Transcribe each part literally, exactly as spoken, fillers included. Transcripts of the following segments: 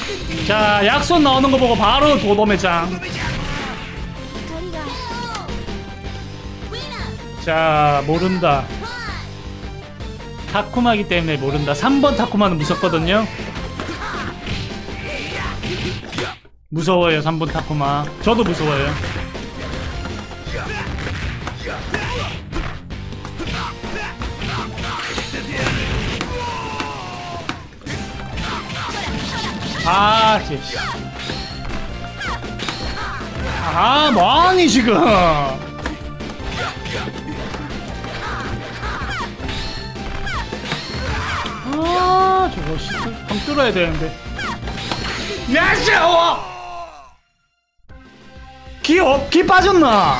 자, 약손 나오는 거 보고 바로 도도매장. 자, 모른다. 타쿠마기 때문에 모른다. 삼 번 타쿠마는 무섭거든요. 무서워요, 삼 번 타쿠마. 저도 무서워요. 아, 씨. 아, 뭐하니 지금. 아, 저거 진짜 방 뚫어야 되는데. 야씨! 어! 기, 어, 기 빠졌나?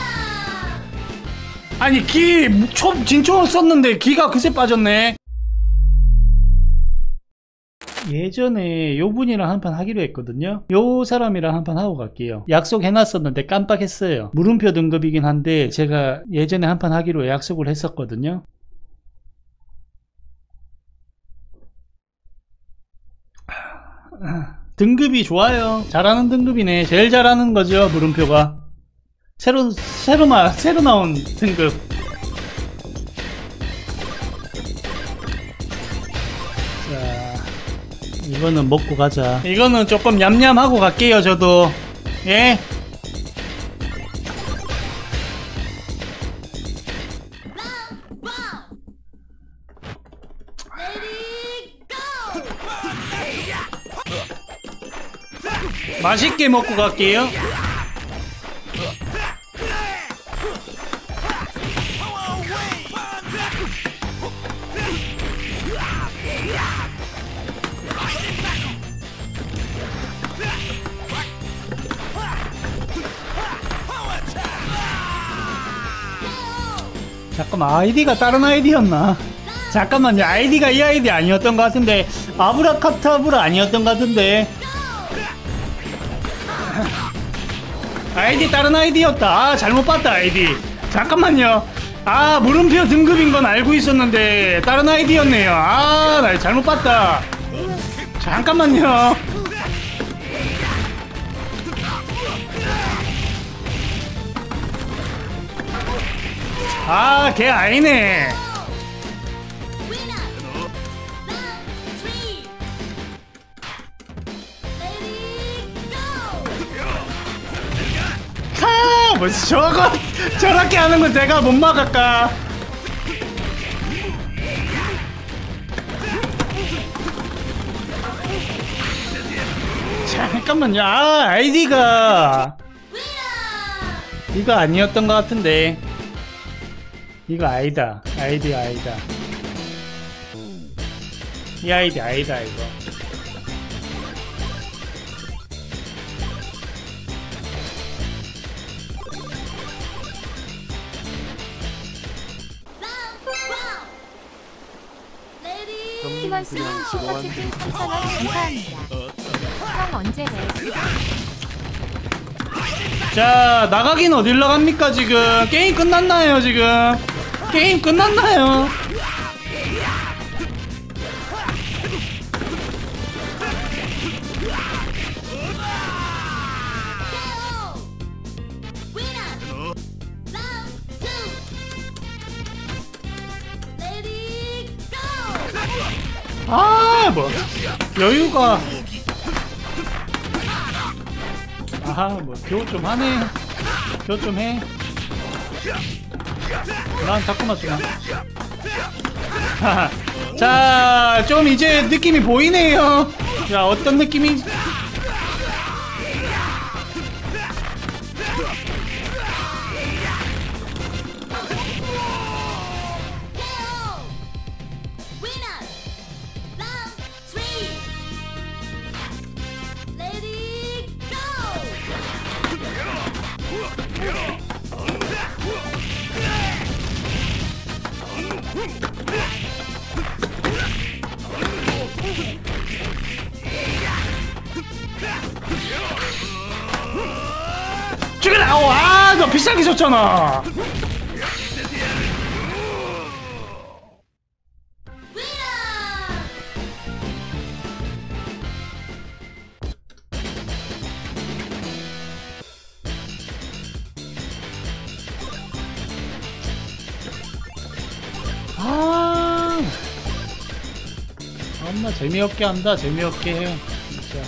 아니, 기, 초, 진초 썼는데 기가 그새 빠졌네. 예전에 요 분이랑 한판 하기로 했거든요. 요 사람이랑 한판 하고 갈게요. 약속해놨었는데 깜빡했어요. 물음표 등급이긴 한데 제가 예전에 한판 하기로 약속을 했었거든요. 등급이 좋아요. 잘하는 등급이네. 제일 잘하는 거죠, 물음표가. 새로 새로 마, 새로 나온 등급. 자, 이거는 먹고 가자. 이거는 조금 냠냠하고 갈게요, 저도. 예. 맛있게 먹고 갈게요. 잠깐만, 아이디가 다른 아이디였나? 잠깐만요, 아이디가 이 아이디 아니었던 것 같은데. 아브라카타브라 아니었던 것 같은데. 아이디 다른 아이디였다. 아, 잘못 봤다, 아이디. 잠깐만요. 아, 물음표 등급인 건 알고 있었는데 다른 아이디였네요. 아, 나 잘못 봤다. 잠깐만요. 아, 걔 아니네. 하, 뭐 저거 저렇게 하는 건 제가 못 막을까? 잠깐만요. 아, 아이디가 이거 아니었던 것 같은데. 이거 아니다. 아이디 아니다. 이 아이디 아니다, 이거. 팀원스님 슈퍼채팅 삼천 원 감사합니다. 형 언제 내? 자, 나가긴 어딜 나갑니까 지금? 게임 끝났나요 지금? 게임 끝났나요? 아, 뭐 여유가. 아하, 뭐 교우 좀 하네. 교우 좀 해. 난 자꾸만 쓰나. 자, 좀 이제 느낌이 보이네요. 자, 어떤 느낌이? 죽여라! 아, 너 비싸게 줬잖아. 재미없게 한다. 재미없게 해. 진짜.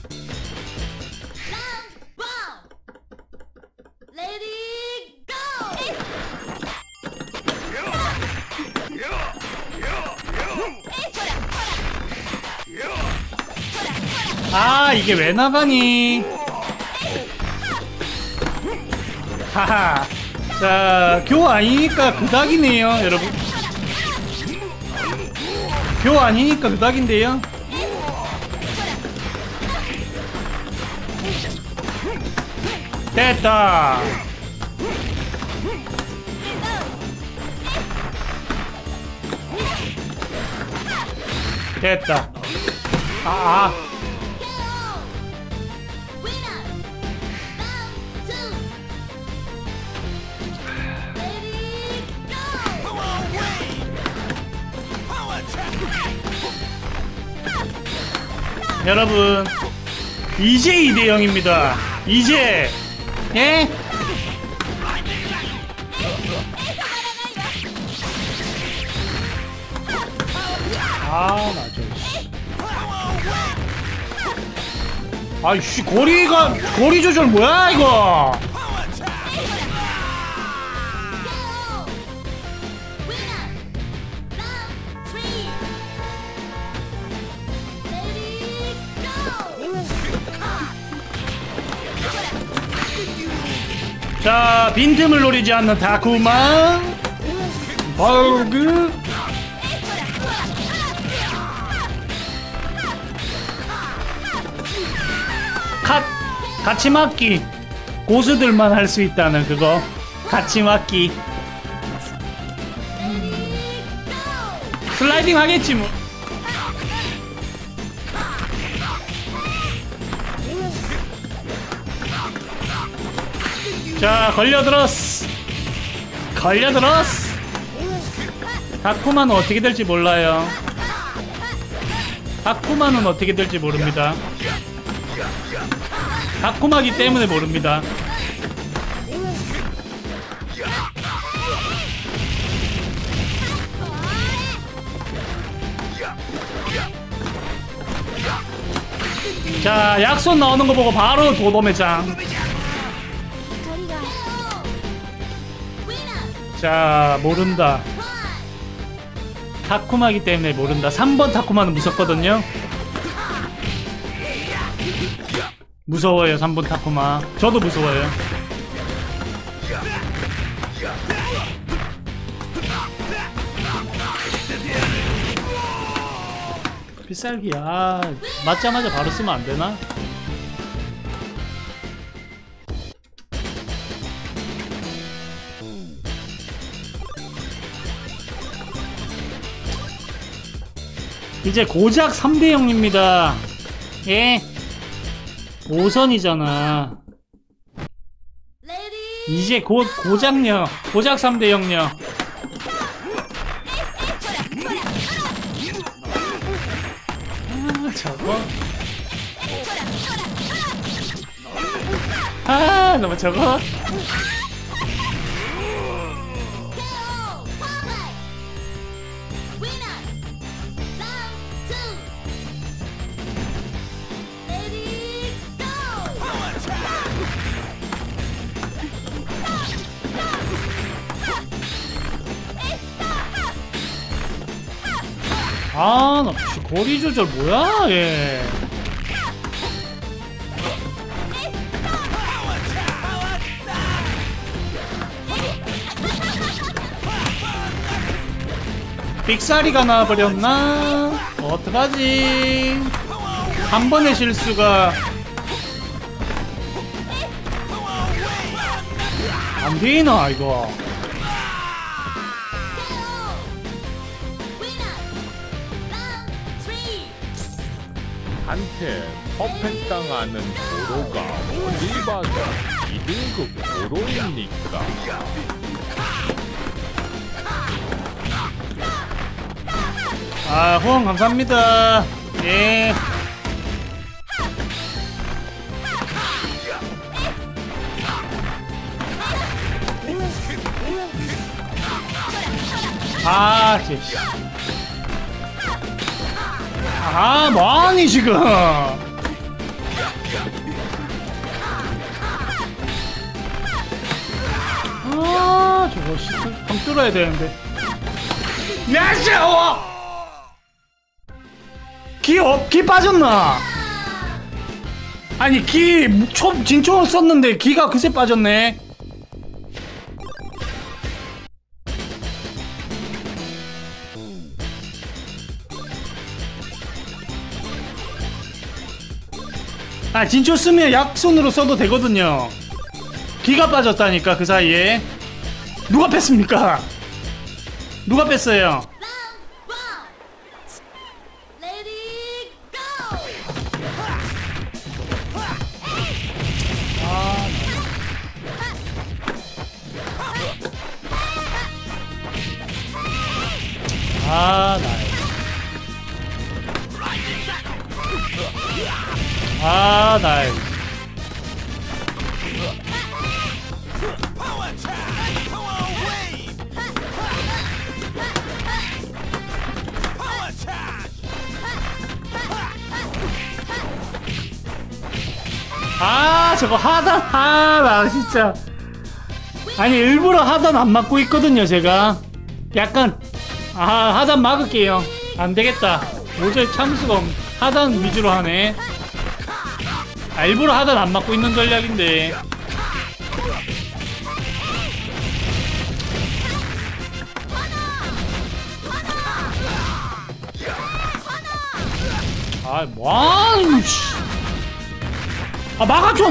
아, 이게 왜 나가니? 하하. 자, 교 아니니까 그닥이네요, 여러분. 교 아니니까 그닥인데요. 됐다. 됐다. 아, 아. 여러분, 이제 이 대 영입니다. 이제. 예? 아, 맞아. 아이씨, 거리가, 거리 조절 뭐야, 이거? 자, 빈틈을 노리지 않는 다쿠마 버그. 갓 같이 맞기. 고수들만 할 수 있다는 그거. 같이 맞기. 슬라이딩 하겠지 뭐. 자, 걸려들었어. 걸려들었어. 다쿠마는 어떻게 될지 몰라요. 다쿠마는 어떻게 될지 모릅니다. 다쿠마기 때문에 모릅니다. 자, 약손 나오는 거 보고 바로 도도매장. 자, 모른다. 타쿠마기 때문에 모른다. 삼 번 타쿠마는 무섭거든요. 무서워요, 삼 번 타쿠마. 저도 무서워요. 필살기야. 아, 맞자마자 바로 쓰면 안 되나? 이제 고작 삼 대 영입니다. 예? 오 선이잖아. 이제 곧 고작요. 고작 삼 대 영요. 아, 저거. 아, 너무 저거. 아, 나 거리 조절 뭐야, 얘. 삑사리가 나와버렸나? 어떡하지? 한 번의 실수가 안 되나, 이거. 한테 퍼펙당하는 도로가 어딜 봐도 이 등급 도로입니까? 아, 후원 감사합니다. 예. 아, 씨. 아, 뭐하니 지금. 아, 저거 진짜 감 뚫어야 되는데. 야샤워. 기 없, 기 빠졌나? 아니 기 초, 진초 썼는데 기가 그새 빠졌네. 아, 진초 쓰면 약손으로 써도 되거든요. 기가 빠졌다니까 그 사이에. 누가 뺐습니까? 누가 뺐어요? 아, 나이. 아, 나이. 아, 저거 하단, 아, 나 진짜. 아니, 일부러 하단 안 맞고 있거든요, 제가. 약간, 아, 하단 막을게요. 안 되겠다. 도저히 참수가 없, 하단 위주로 하네. 아, 일부러 하단 안 맞고 있는 전략인데. 아, 뭐하는, 씨. 아, 막아줘!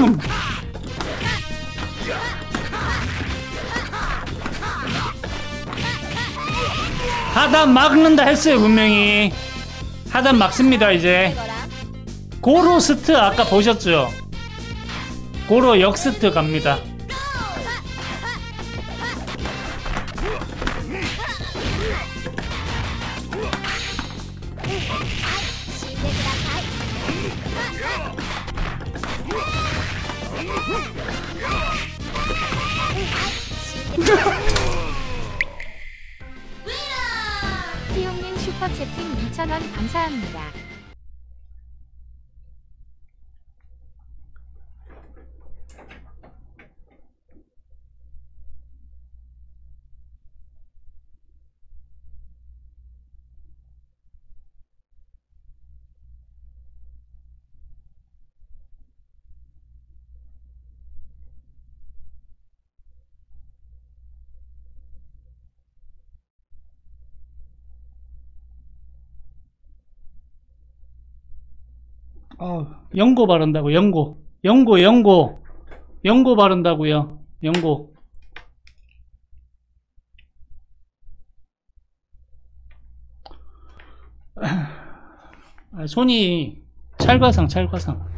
하단 막는다 했어요, 분명히. 하단 막습니다, 이제. 고로 스트 아까 보셨죠? 고로 역스트 갑니다. 희용님 슈퍼채팅 이천 원 감사합니다. 어, 연고 바른다고, 연고. 연고, 연고. 연고 바른다고요. 연고. 아, 손이 찰과상, 찰과상.